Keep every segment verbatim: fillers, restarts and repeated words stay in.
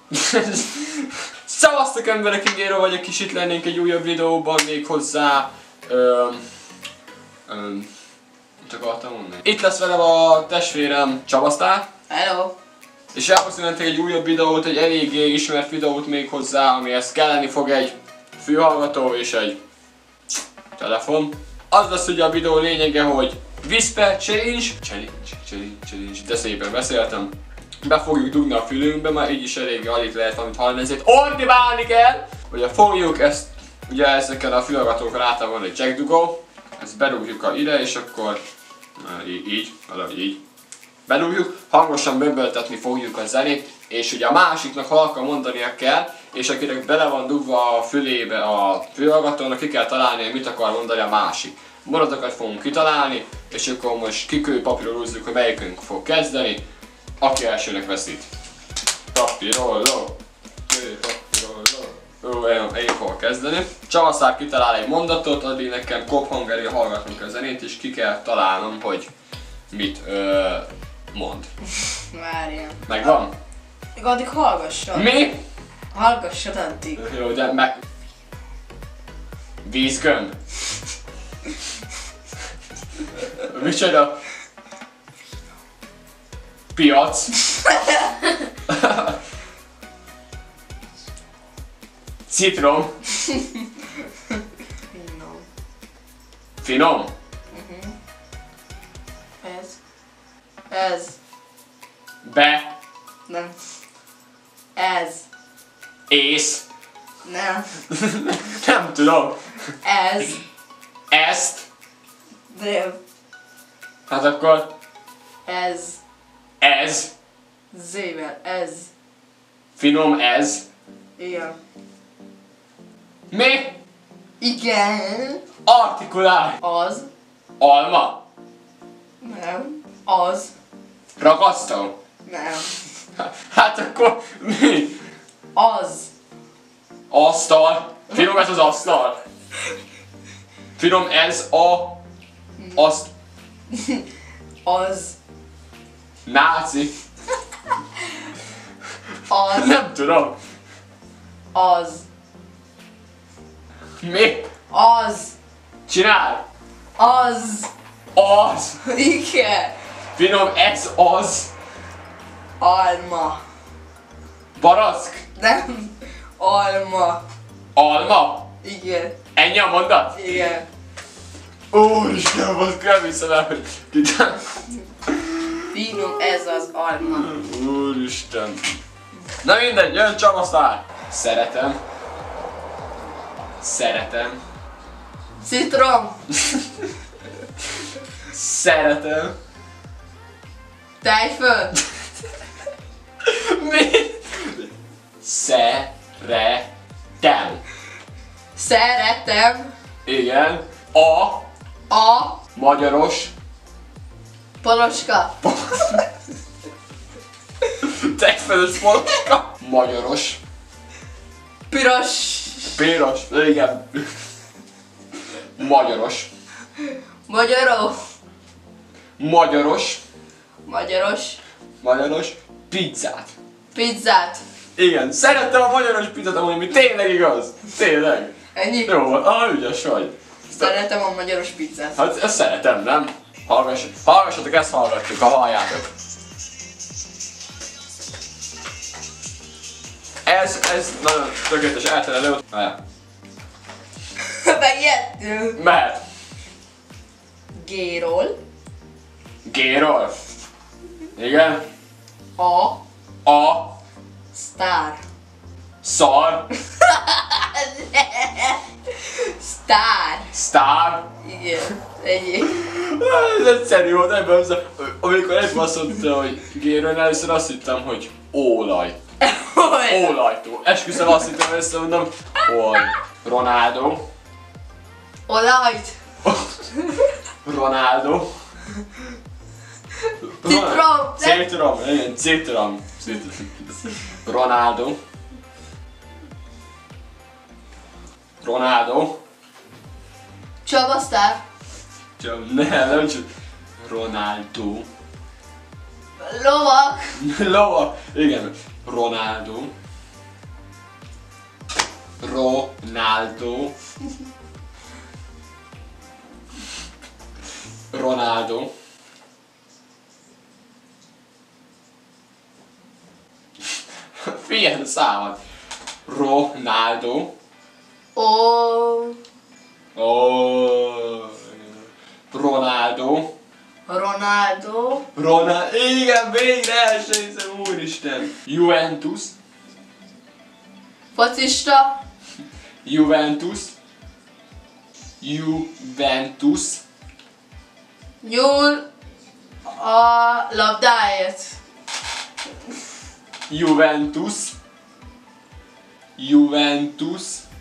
Szavaztok emberek, Ingéro vagyok, és itt lennénk egy újabb videóban még hozzá. Öm, öm, mit akartam mondani? Itt lesz velem a testvérem Csabasztár. Hello! És elhoztunk nektek egy újabb videót, egy eléggé ismert videót még hozzá, amihez kelleni fog egy fülhallgató és egy telefon. Az lesz ugye a videó lényege, hogy Whisper Challenge, Challenge, Challenge, Challenge, de szépen beszéltem. Be fogjuk dugni a fülünkbe, már így is eléggé alig lehet valamit hallani, ezért ordibálni kell! Ugye fogjuk ezt, ugye ezeken a fülhallgatókon általában van egy jackdugó, ezt berúgjuk a ide, és akkor így, így, valahogy így. Bedugjuk, hangosan bömböltetni fogjuk a zenét, és ugye a másiknak halkan mondania kell, és akinek bele van dugva a fülébe a fülhallgatónak, ki kell találni, hogy mit akar mondani a másik. Mondatokat fogunk kitalálni, és akkor most kikő papíról húzzuk, hogy melyikünk fog kezdeni, aki elsőnek veszít. Papírolló, kő papírolló. Ó, én, én fogok kezdeni. Csavaszár kitalál egy mondatot, addig nekem kophangerül hallgatunk a zenét, és ki kell találnom, hogy mit ö, mond. Várjál. Megvan? Addig hallgassad. Mi? Hallgassad addig. Jó, de meg... Vízgömb. Micsoda? Piac. Citrom. No. Finom. Uh-huh. Ez. Ez. Be. Nem. Ez. Ész. Nem. Nem tudom. Ez. Ezt. Nem. Hát akkor... Ez. Ez. Z-vel. Ez. Finom ez. Igen. Mi? Igen. Artikulál. Az. Alma. Nem. Az. Ragasztó. Nem. Hát akkor mi? Az. Asztal. Finom ez az asztal. Finom ez a... Azt... Az. Náci. Az. Nem tudom. Az. Mi? Az. Csinál. Az. Az. Igen. Finom ez az. Alma. Barack. Nem. Alma. Alma. Igen. Ennyi a mondat? Igen. Úristen, most kell viszem el, hogy kitál. Finom ez az alma. Úristen. Na mindegy, jön Csabasztár. Szeretem. Szeretem. Citrom. Szeretem. Tejföld. Mi? Szeretem. Szeretem. Igen. A. A. Magyaros. Poloska. Tejfölös poloska. Magyaros. Piros. Piros. Igen. Magyaros. Magyaró. Magyaros. Magyaros. Magyaros. Pizzát. Pizzát. Igen, szerettem a magyaros pizzát, amúgy mi tényleg igaz. Tényleg. Ennyi? Jó van, ah, ügyes vagy. Szeretem a magyaros pizzát. Hát ezt szeretem, nem? Hallgass, hallgassatok, ezt hallgatjuk, ha halljátok. Ez, ez nagyon tökéletes elterelő. Mehet. Megijedtünk. Mehet. G-ról. G-ról. Igen. A. A. Sztár. Szar. Sztár. Sztár. Igen. Ennyi. Ez egyszerű volt, ebben az, amikor egy azt mondta, hogy G-ről, először azt hittem, hogy ólaj. Ólajtó. Esküszöm, azt hittem, hogy összemondom. Ol. Ronaldo. Olajt. Ronaldo. Citrom. Citrom. Igen, citrom. Ronaldo. Ronaldo. Csabasztár. Csak nem, nem csak Ronaldo. Lovak. Lova. Igen. Ronaldo. Ronaldo. Ronaldo. Figyelj a számat. Ronaldo. O. Oh. Ronaldo. Ronaldo. Ronaldo. Igen, végre első hiszem, úristen. Juventus. Focista. Juventus. Juventus. Nyúl a labdáért. Juventus. Juventus.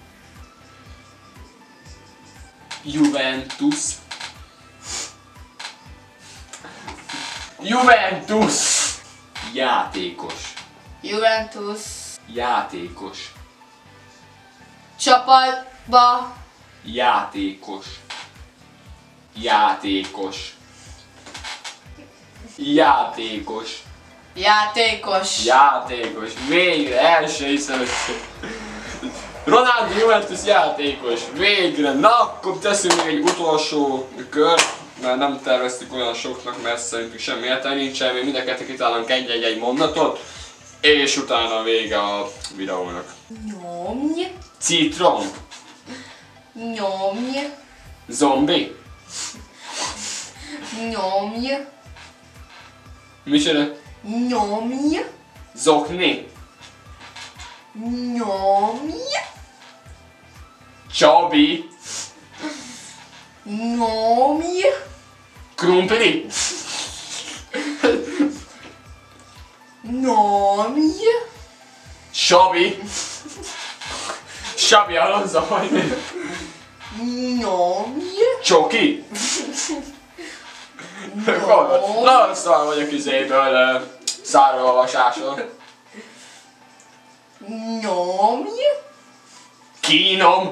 Juventus. Juventus. Játékos. Juventus. Játékos. Csapatba. Játékos. Játékos. Játékos. Játékos. Játékos. Végre, első hiszem. Ronaldo Juventus játékos. Végre. Na, akkor teszünk még egy utolsó kör. Mert nem terveztük olyan soknak, mert szerintünk semmi értelme nincsen. Még mind a kettő kitalálunk egy-egy mondatot. És utána vége a videónak. Nyomj. Citrom. Nyomj. Zombi. Nyomj. Micsoda? Nyomj. Zokni. Nyomj. Csabi. Nyomj. Krumpli. Nyomj. Sabi. Sabi Alonso vagy. Nyomj. Csoki. Nagyon szar vagyok izéből szárolvasásról. Nyomj. Kínom.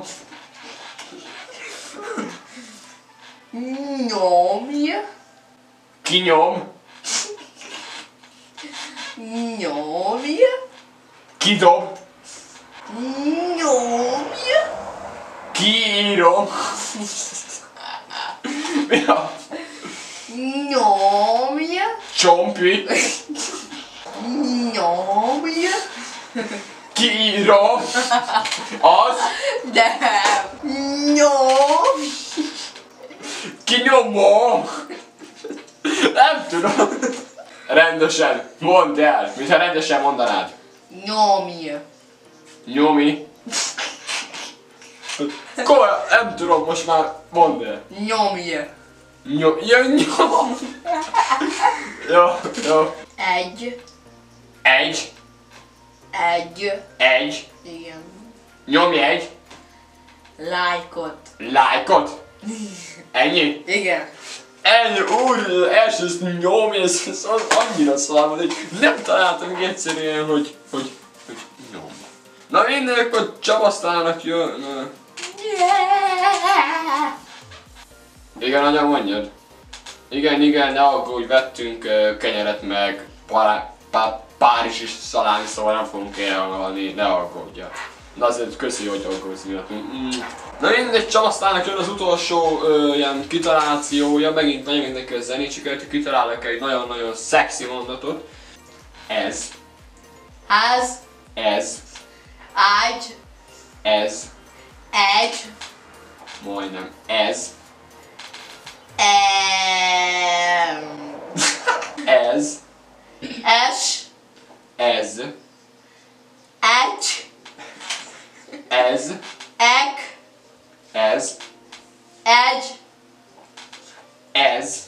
Nyomj. Kinyom. Nyomj. Kidob. Nyomj. Kiírom. Mi a? Nyomj. Csompi. Nyomj. Kiírom. Az. De nyomj. Kinyomom. Nem tudom. Rendesen. Mondd el. Mintha rendesen mondanád. Nyomj. Nyomi. Komolyan, nem tudom, most már mondd el. Nyomj. Nyom, ja, nyom. Jó, jó. Egy. Egy. Egy. Egy. Igen. Nyomj egy. Lájkot. Lájkot. Ennyi? Igen. Ennyi, úr, első nyomj, ez, ez az annyira szar, hogy nem találtam még egyszerűen, hogy, hogy, hogy nyom. Na minden, akkor csapasztának jön. Igen, anya, mondjad. Igen, igen, ne aggódj, vettünk uh, kenyeret meg pá, pá, párizsi szalámi, szóval nem fogunk elhalni, ne aggódja. Na azért köszi, hogy aggódsz miattunk. Mm. Na mindegy, csapasztának jön az utolsó uh, ilyen kitalációja, megint nagyon neki a zenét sikerült, kitalálok egy nagyon-nagyon szexi mondatot. Ez. Ez. Ez. Egy. Ez. Egy. Majdnem. Ez. Em. Ez. Es. Ez. Egy. Ez. Ek. Ez. Egy. Ez.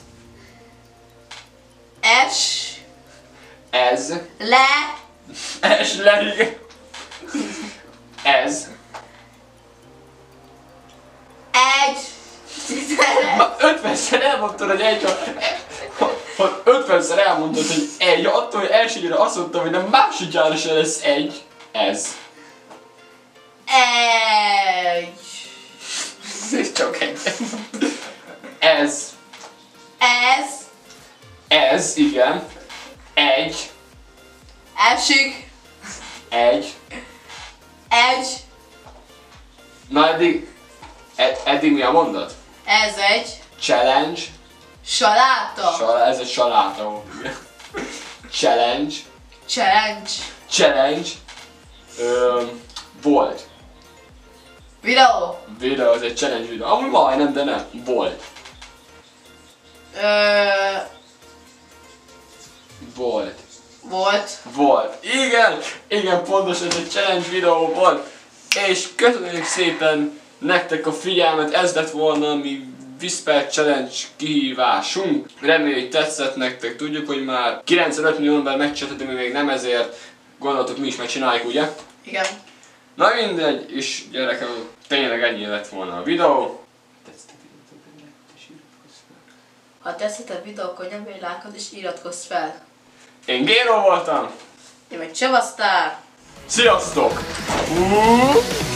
Es. Ez. Le. Es le. Ez. Egy. Ma ötvenszer elmondtad, hogy egy, ha, ha ötvenszer elmondtad, hogy egy, attól, hogy elsőre azt mondtam, hogy nem másodjára se lesz egy. Ez. Egy. Csak egy. Ez. Ez. Ez, igen. Egy. Esik. Egy. Egy. Na eddig, ed, eddig mi a mondat? Ez egy Challenge. saláta. Sal, ez egy saláta volt. Challenge. Challenge. Challenge. Öm, volt. Videó. Videó, az egy challenge videó. Amúgy majdnem, de nem. Volt. Ö, Volt. volt. Volt. Igen, igen, pontos, ez egy challenge videó volt. És köszönjük szépen nektek a figyelmet, ez lett volna a mi Whisper Challenge kihívásunk. Reméljük, hogy tetszett nektek, tudjuk, hogy már kilencvenöt millió ember megcsinálta, de mi még nem, ezért gondoltuk, mi is megcsináljuk, ugye? Igen. Na mindegy, és gyerekem, tényleg ennyi lett volna a videó. Ha tetszett a videó, akkor nyomj egy lájkot és iratkozz fel. Én Gero voltam. Én meg Csevasztár. Sziasztok! Uh!